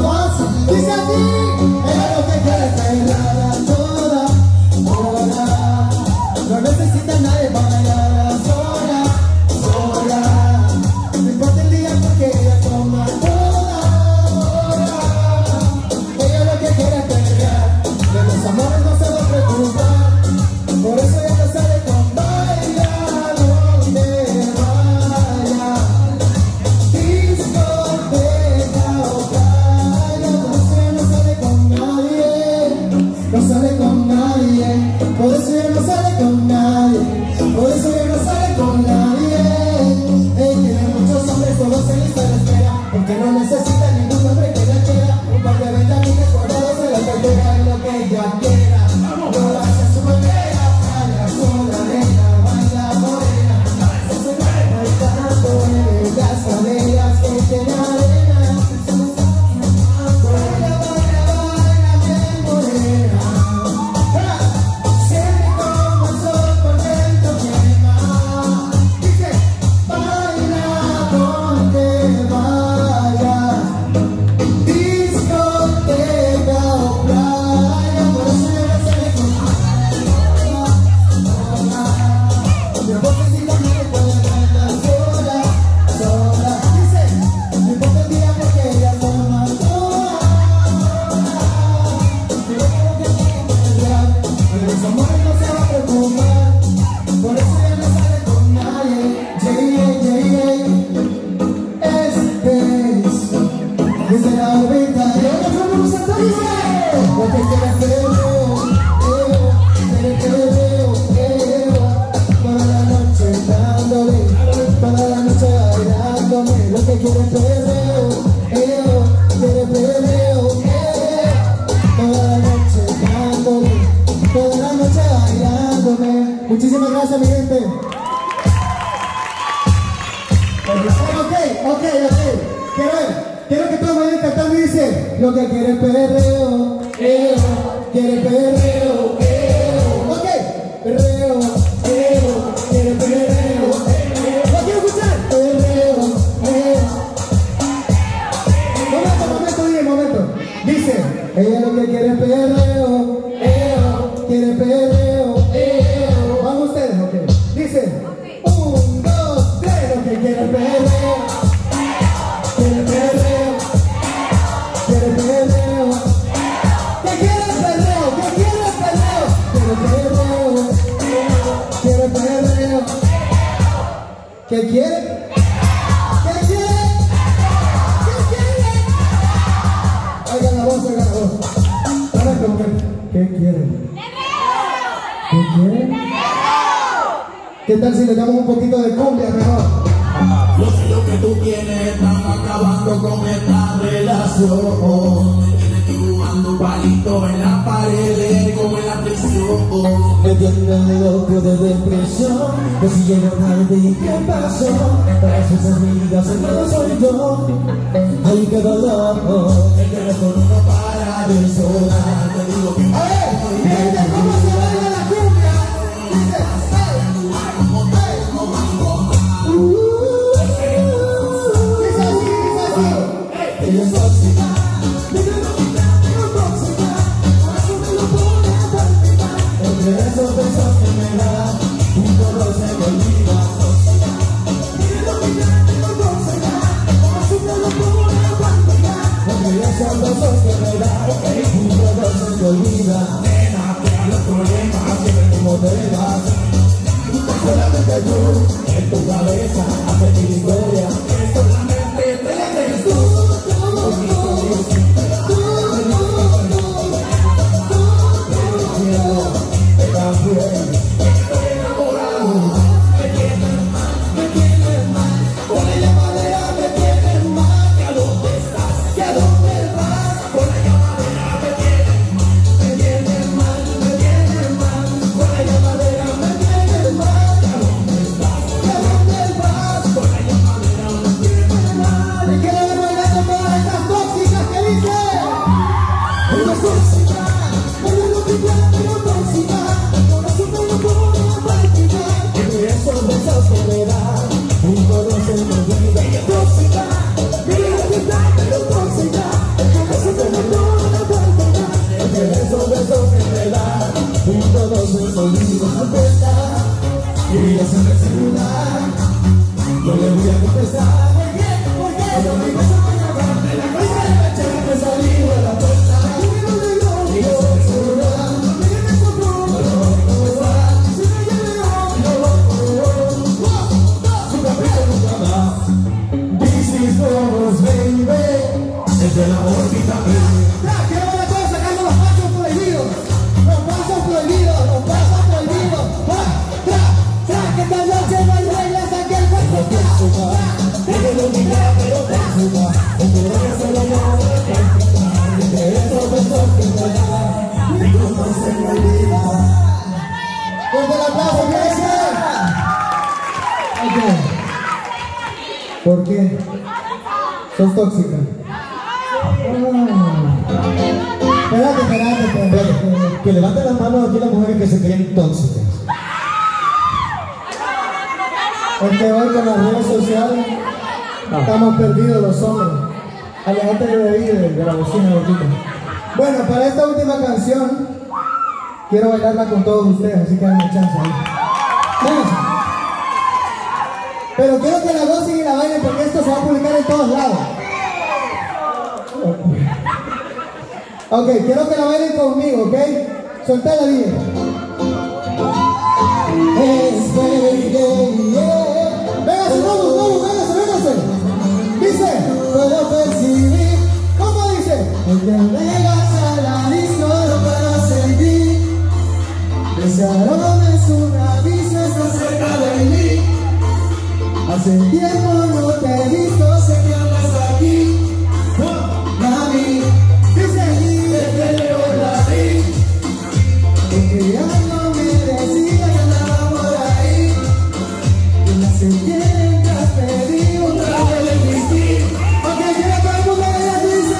Dice así, ella lo que quiere es perrear toda hora. No necesita nadie para bailar sola, sola. No importa el día porque ella toma toda hora. Ella lo que quiere es perrear, de los amores no se va a preocupar. Por eso ella te sale con baila donde vaya. Discoteca o playa, por eso ella no sale con nadie. No sale con nadie. Por eso ella no sale con nadie. Por eso ella no sale con nadie. Tiene muchos hombres, todos en lista de espera, porque no necesita ningún hombre que la quiera. Un par de ventanillas guardados en la cartera, es lo que ella quiera. Lo hace a su manera, baila sola, nena, baila morena. Se bailando en las caderas que tiene arena. Baila, baila, baila bien morena. Siente como el sol por dentro quema. Dice, baila donde vaya. Discoteca o playa, por eso ella no sale con mi vocecita no le puede cantar sola, sola. Dice, no importa el día porque ella toma toda. Pero como que tiene que perrear, de los amores no se va a preocupar. Por eso ella no sale con nadie. Desde la órbita de otra forma nos dice, lo que quiere es perreo, toda la noche dándole, toda la noche bailándome. Lo que quiere es perreo, quiere perreo, toda la noche dándole, toda la noche bailándome. Muchísimas gracias, mi gente. Ok. Quiero que todos vayan cantando y dice, lo que quiere es perreo, quiere perreo, ok, perreo, quiere perreo, ¿lo quiero escuchar? Perreo, momento, dice, ella lo que quiere es perreo, quiere perreo, vamos ustedes, ok, dice, 1, 2, 3, lo que quiere es perreo. Quiere perreo, quiere perreo. ¿Qué quiere perreo? ¿Qué quiere perreo? Quiere perreo, quiere perreo. ¿Qué quiere? ¿Qué quiere? ¿Qué quiere? Oigan la voz. Ahora como que, ¿qué quiere? ¿Qué quiere? ¿Qué tal si le damos un poquito de cumbia mejor? Yo sé lo que tú tienes, estamos acabando con esta relación. Me tienes dibujando palitos en la pared, como en la prisión. Me tiene loco de depresión, que si llego tarde y qué pasó. Para sus amigas el no soy yo. Ay, qué dolor. El teléfono no para de sonar. Te digo que gente, ¿cómo se baila la cumbia? Dice, ella es tóxica. entre esos besos que me da, un dolor se me olvida. Entre esos besos que me da, un dolor se me olvida. Nena, que a los problemas, siempre como te vas. Solamente tú, En tu cabeza, haces mi historia. que solamente te crees tú. Quiero ver a todos sacando los pasos prohibidos. Los pasos prohibidos, los pasos prohibidos. Que esta noche no hay reglas aquí al cuerpo. Déjenlo mirar, pero consuma. Como que se lo llevo de esos besos que me da. Ninguno se me olvida. Fuerte el aplauso, iglesia. ¿Por qué? ¿Sos tóxica? Espérate. Que levanten las manos aquí las mujeres que se creen tóxicas. Es que hoy con las redes sociales estamos perdidos los hombres. Alejate de ahí de la bocina, boquita. Bueno, para esta última canción quiero bailarla con todos ustedes, así que denme chance ahí. Vénganse. Pero quiero que la gocen y la bailen porque esto se va a publicar en todos lados. Ok, quiero que la bailen conmigo, ¿ok? Soltá la vida. Véngase, vamos, véngase. Dice, puedo percibir. ¿Cómo dice? Porque llegas a la disco, no puedo sentir. Ese aroma es un aviso, está cerca de mí. Hace tiempo no te he visto, sé que andas aquí. Mami, dice aquí, desde lejos la vi. Porque algo me decía que andaba por ahí. Y la sentí en el trasperío, otra vez le existí. Ok, quiero que el mundo me dice.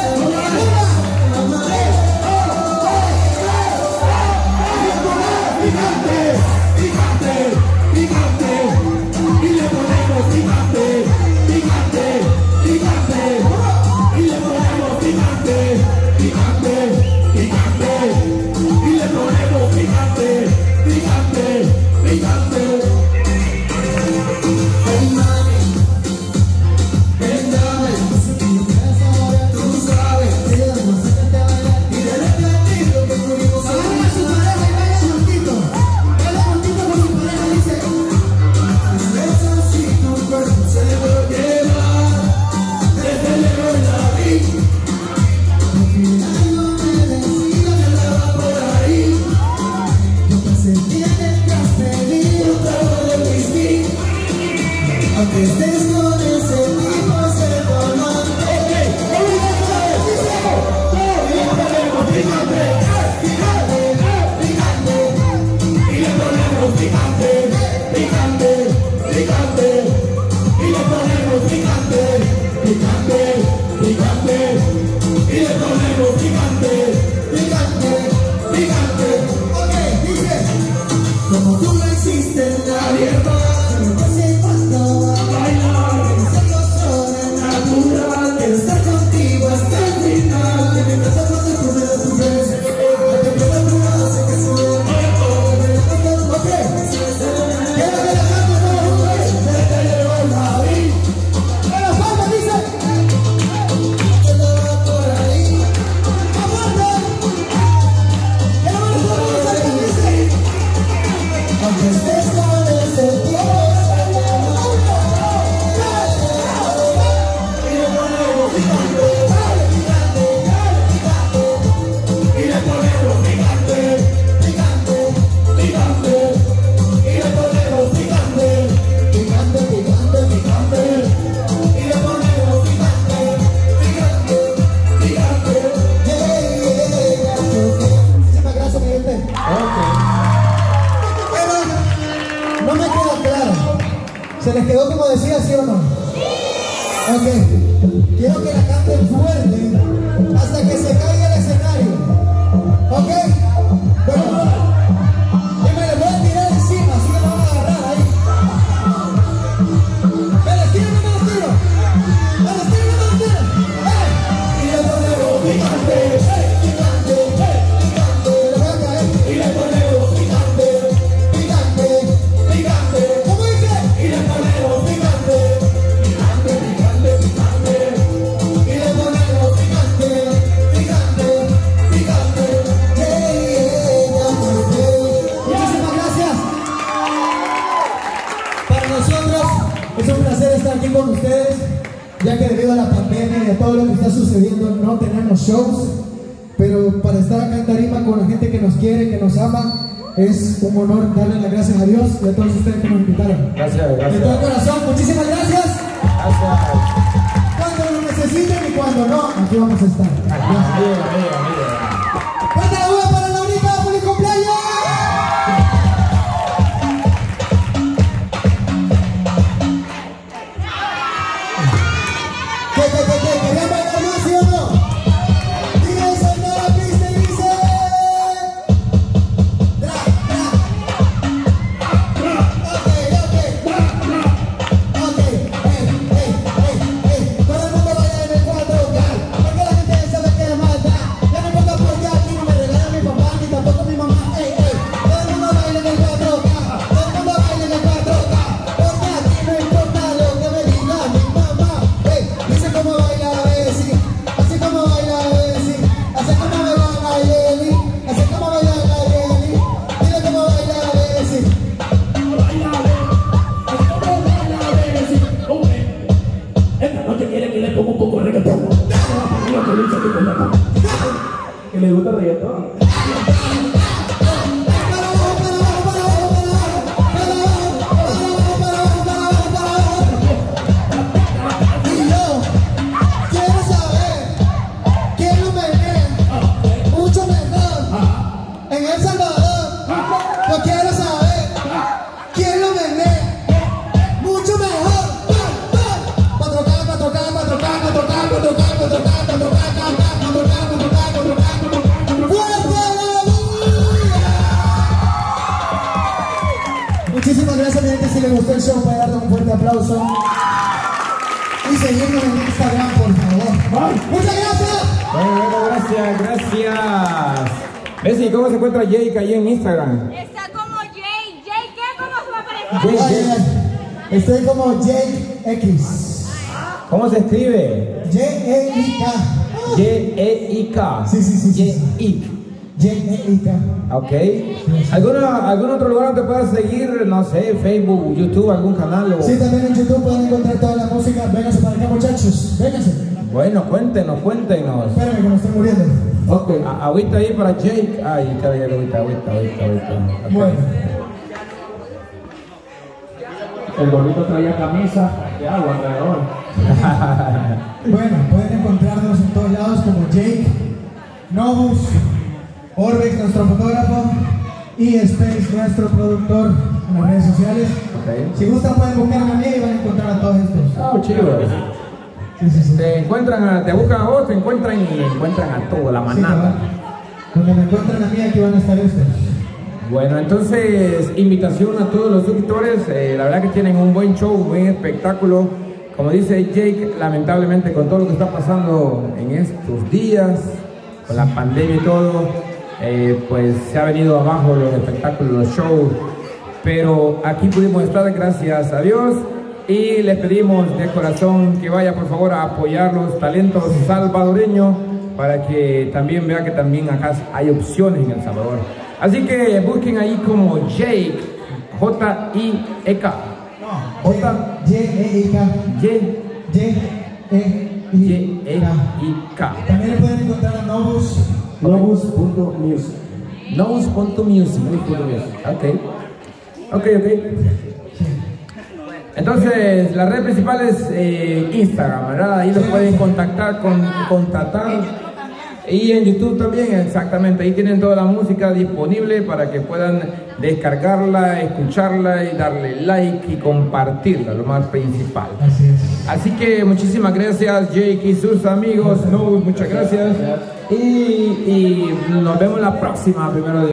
Picante. Y le ponemos picante. Y le ponemos picante. Y le ponemos picante. Hey mami, ven dame. Si quieres ahora tú sabes. Si no sé que te bailar y de repente que tuvimos. Agarra a su pareja y baila juntito. Baila juntito con su pareja, dice. Besos y tu cuerpo se lo lleva. Desde lejos la vi. Porque algo me decía que andaba por ahí. Yo me sentía en el trasperío, otra vez de whisky. Aunque estés con ese tipo, se forman. Ok, y le ponemos picante. Y le ponemos picante. Y le ponemos picante. Y le ponemos picante. Ok, dice. Como tú no existes, nadie más. Me pase cuando va a bailar. Es algo sobrenatural. Quiero estar contigo hasta el final. Que me encanta cuando tú me das tu beso. Que me da tu base, que sube. Ok. Quiero que la cante todos juntos. Desde lejos la vi. ¡En las palmas, dice! Que andaba por ahí. ¡Aguanta! ¡Que no me lo puedo usar, dice! Aunque estés con ese tipo, y le ponemos picante. Y le ponemos picante. Y le ponemos picante. Y le ponemos picante. Muchísimas gracias, mi gente. Pero no me queda claro. ¿Se les quedó como decía, sí o no? Ok. Quiero que la canten fuerte hasta que se caiga el escenario. Ok. Bueno, y me les voy a tirar encima, así que me van a agarrar ahí. Me les tiro. Y le ponemos picante. Y le voy a caer. Y le ponemos picante. ¿Cómo dice? Y le ponemos picante. Y le ponemos picante. no tenemos shows, pero para estar acá en tarima con la gente que nos quiere, que nos ama, es un honor darle las gracias a Dios y a todos ustedes que nos invitaron. Gracias, gracias. De todo corazón, muchísimas gracias. Gracias. Cuando lo necesiten y cuando no, aquí vamos a estar. ¡Fuerte la buena para Laurita por el cumpleaños! ¿Querían bailar más, sí o no? Dice, soldado, viste, dice. Ok. Todo el mundo baila en el 4K, porque la gente sabe que mata. Ya no importa porque aquí no me regala mi papá ni tampoco mi mamá. Todo el mundo baila en el 4K, todo el mundo baila en el 4K, porque aquí no importa lo que me diga mi mamá. Dice cómo baila Bessie, así como baila Bessie, así como baila Nayeli, así como baila Nayeli. Dile cómo baila Bessie. Esta noche quiere que le ponga un poco de reggaetón. Que le gusta el reggaetón. Y yo quiero saber quién lo menea mucho mejor en El Salvador. Yo quiero saber quién lo menea mucho mejor. 4K. Muchísimas gracias, mi gente. Si les gustó el show, para darle un fuerte aplauso y seguirnos en Instagram, por favor. ¡Muchas gracias! Bueno, gracias. Bessie, ¿cómo se encuentra Jake ahí en Instagram? Está como Jake. ¿Jake qué? ¿Cómo se va a aparecer? Jake. Estoy como Jake X. ¿Cómo se escribe? J-E-I-K. J-E-I-K. Sí. J-I. J-E-I-K. Ok. ¿Algún otro lugar donde puedas seguir? No sé, Facebook, YouTube, algún canal o... Sí, también en YouTube pueden encontrar toda la música. Vénganse para acá, muchachos. Vénganse. Bueno, cuéntenos. Espérenme que me estoy muriendo. Ok. Agüita ahí para Jake. Ahí está bien, agüita. Okay. Bueno. El gordito traía camisa de agua alrededor. Bueno, pueden encontrarnos en todos lados como Jake, Novus, Orbex, nuestro fotógrafo, y Space, nuestro productor en las redes sociales. Okay. Si gustan pueden buscarme a mí y van a encontrar a todos estos. Chido. Sí. Te buscan a vos, te encuentran a toda la manada. Sí, donde me encuentran a mí, aquí van a estar estos. Bueno, entonces, invitación a todos los suscriptores. La verdad que tienen un buen show, un buen espectáculo. Como dice Jake, lamentablemente con todo lo que está pasando en estos días, con la pandemia y todo, pues se ha venido abajo los espectáculos, los shows. Pero aquí pudimos estar, gracias a Dios. Y les pedimos de corazón que vaya por favor a apoyar los talentos salvadoreños para que también vea que también acá hay opciones en El Salvador. Así que busquen ahí como Jake, J-I-E-K. J-E-I-K. J-E-I-K. También le pueden encontrar a Novus. Novus.music. Novus.music. Ok. Entonces, la red principal es Instagram, ¿verdad? Ahí los pueden contactar. Y en YouTube también, exactamente. Ahí tienen toda la música disponible para que puedan descargarla, escucharla y darle like y compartirla, lo más principal. Así es. Así que muchísimas gracias, Jake y sus amigos. No, muchas gracias. Y nos vemos la próxima, primero de